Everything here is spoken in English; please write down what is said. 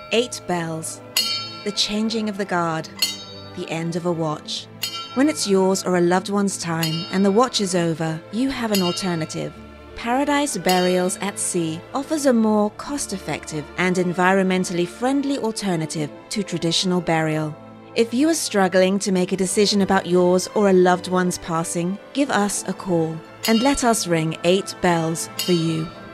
8 bells. The changing of the guard. The end of a watch. When it's yours or a loved one's time and the watch is over, you have an alternative. Paradise Burials at Sea offers a more cost-effective and environmentally friendly alternative to traditional burial. If you are struggling to make a decision about yours or a loved one's passing, give us a call and let us ring 8 bells for you.